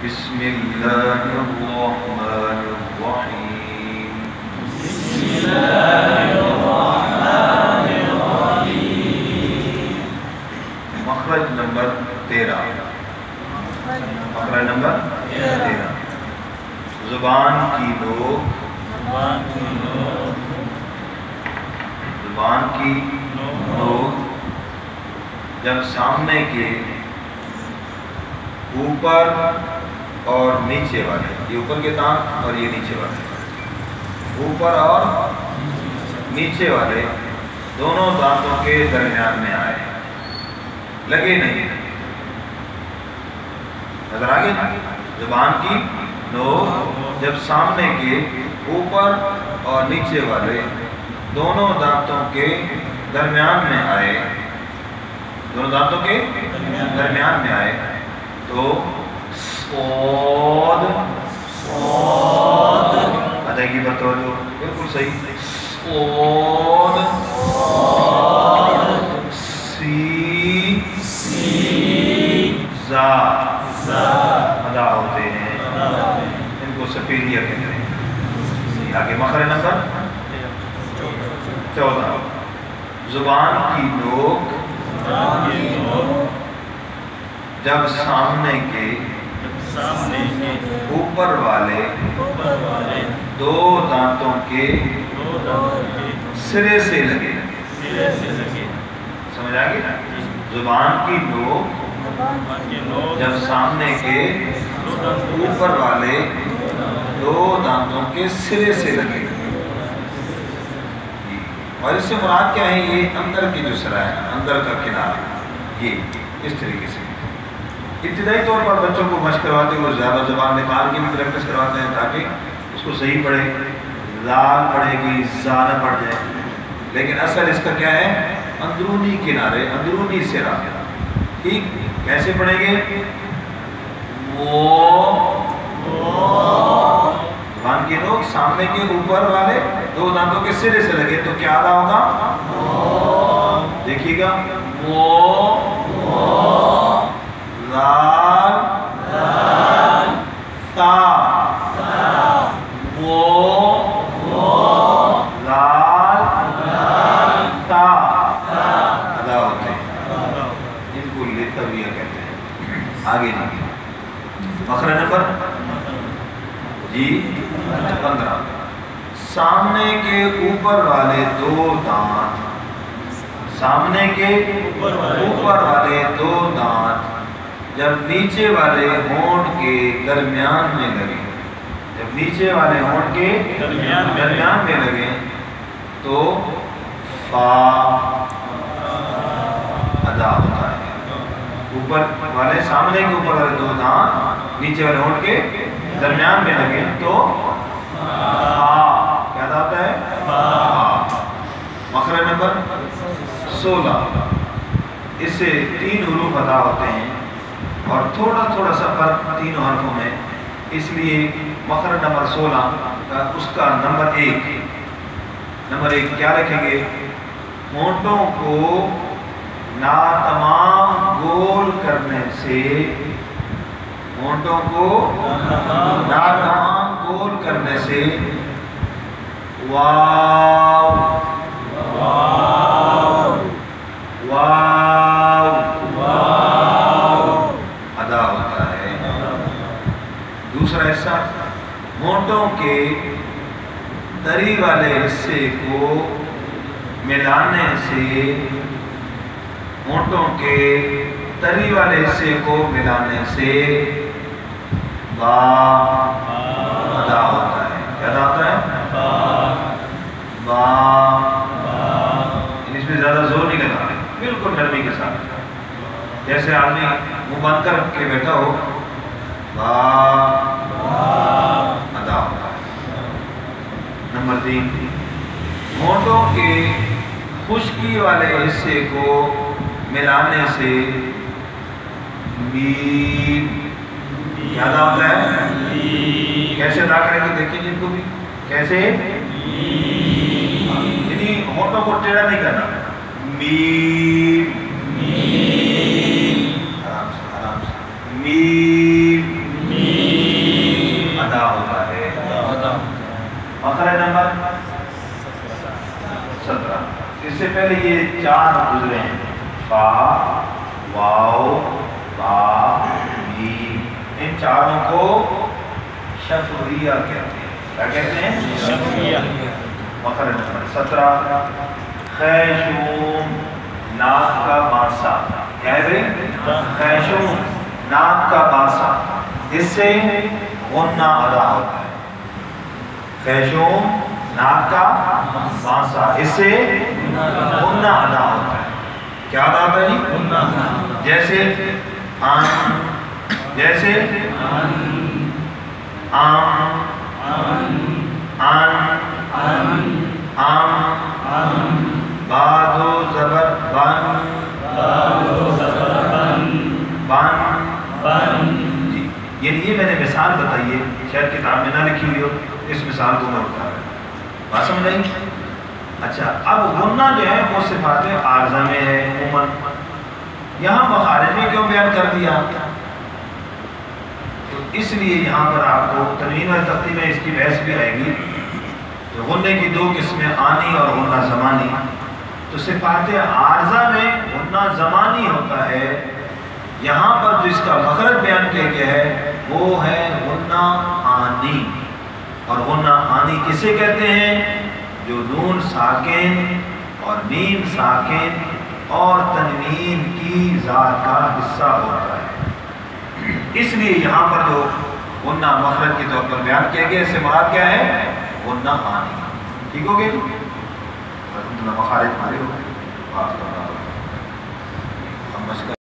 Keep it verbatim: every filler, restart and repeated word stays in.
بسم اللہ الرحمن الرحیم بسم اللہ الرحمن الرحیم مخرج نمبر تیرہ مخرج نمبر تیرہ زبان کی نوک زبان کی نوک زبان کی نوک جب سامنے کے اوپر اور نیچے والے، یہ اوپر کے دانت اور یہ نیچے والے، اوپر اور نیچے والے دونوں دانتوں کے درمیان میں آئے، لگے نہیں، نظر آگے نا؟ زبان کی نوک جب سامنے کے اوپر اور نیچے والے دونوں دانتوں کے درمیان میں آئے، دونوں دانتوں کے درمیان میں آئے تو صاد صاد ادائیگی پر توجہ، بالکل صحیح، صاد سی سی زا زا ادا ہوتے ہیں، ان کو سفیدیہ کہتے ہیں۔ آگے مخرج نمبر چودہ زبان کی نوک زبان کی نوک جب سامنے کے سامنے کے اوپر والے اوپر والے دو دانتوں کے دو دانتوں کے سرے سے لگے، سرے سے لگے، سمجھ آ گئی؟ زبان کی نوک زبان کی نوک جب سامنے کے دو دانتوں کے اوپر والے دو دانتوں کے سرے سے لگے، اور اس سے مراد کیا ہے؟ یہ اندر کی جو سرا ہے، اندر کا کنارہ، یہ اس طریقے سے ابتدائی طور پر بچوں کو مشق کرواتے ہوئے زیادہ زبان نکال کے بھی پریکٹس کرواتے ہیں تاکہ اس کو صحیح پڑھے، زال پڑھے گی زا نہ پڑھ جائے، لیکن اصل اس کا کیا ہے؟ اندرونی کنارے، اندرونی سرا۔ ٹھیک کیسے پڑھیں گے؟ وہ زبان کی نوک سامنے کے اوپر والے دو دانتوں کے سرے سے لگے تو کیا ادا ہوگا؟ دیکھیے گا، وہ لال تا وہ لال تا ادا ہوتے ہیں، ان کو لتویہ کہتے ہیں۔ آگے جی مخرج نمبر جی پندرہ سامنے کے اوپر والے دو دانت، سامنے کے اوپر والے دو دانت جب نیچے والے ہونٹ کے درمیان میں لگے، جب نیچے والے ہونٹ کے درمیان میں درمیان میں لگے تو فا ادا ہوتا ہے۔ اوپر والے سامنے کے اوپر والے دو دانت نیچے والے ہونٹ کے درمیان میں لگے تو فا کیا ادا ہوتا ہے؟ فا۔ مخرج نمبر سولہ اس سے تین حروف ادا ہوتے ہیں اور تھوڑا تھوڑا سا فرق تینوں حرفوں میں، اس لیے مخرج نمبر سولہ کا اس کا نمبر ایک نمبر ایک کیا رکھیں گے؟ ہونٹوں کو ناتمام گول کرنے سے، ہونٹوں کو ناتمام گول کرنے سے واو واو واو ادا ہوتا ہے۔ دوسرا حصہ ہونٹوں کے تری والے حصے کو ملانے سے، ہونٹوں کے تری والے حصے کو ملانے سے با ادا ہوتا ہے۔ کیا ادا ہوتا ہے؟ با۔ اس میں زیادہ زور نہیں کرنا، بالکل نرمی کے ساتھ، جیسے آدمی منہ بند کر کے بیٹھا ہو، با ادا ہوتا ہے۔ نمبر تین ہونٹوں کے خشکی والے حصے کو ملانے سے میم کیا ادا ہوتا ہے؟ کیسے ادا کریں گے؟ دیکھیں جن کو بھی کیسے، یعنی ہونٹوں کو ٹیڑھا نہیں کرنا، میم آرام سے آرام سے میم ہوتا ہے. مخرج نمبر سترہ. اس سے پہلے یہ چار گزرے ہیں، فا، واو، با، میم. ان چاروں کو شفویہ کہتے ہیں. کیا کہتے ہیں؟ شفویہ. مخرج نمبر سترہ. خیشوم، ناک کا بانسا. کیا ہے بھائی؟ خیشوم، ناک کا بانسا. اس سے غنہ ادا ہوتا ہے. خیشوم، ناک کا بانسا، اس سے غنہ ادا ہوتا ہے. کیا ادا ہوتا ہے جی؟ جیسے آن، جیسے آم، آن، آم، بادو زبر بن، بن. جی یعنی یہ میں نے مثال بتائی ہے، شاید کتاب میں نہ لکھی ہوئی ہو، اس مثال کو میں بتا رہا ہوں. بات سمجھ آئی؟ اچھا، اب غنہ جو ہے وہ صفات عارضہ میں ہے عموماً. یہاں مخارج میں کیوں بیان کر دیا؟ تو اس لیے یہاں پر آپ کو تنوین اور تختی میں اس کی بحث بھی آئے گی. تو غنے کی دو قسمیں، آنی اور غنہ زمانی. تو صفات عارضہ میں غنہ زمانی ہوتا ہے. یہاں پر جو اس کا مخرج بیان کیا گیا ہے وہ ہے غنہ آنی. اور غنہ آنی کسے کہتے ہیں؟ جو نون ساکن اور میم ساکن اور تنوین کی ذات کا حصہ ہوتا ہے. اس لیے یہاں پر جو غنہ مخرج کے طور پر بیان کیا گیا، اس سے مراد کیا ہے؟ غنہ آنی. ٹھیک ہو گئے؟ مخارج ہمارے ہو گئے.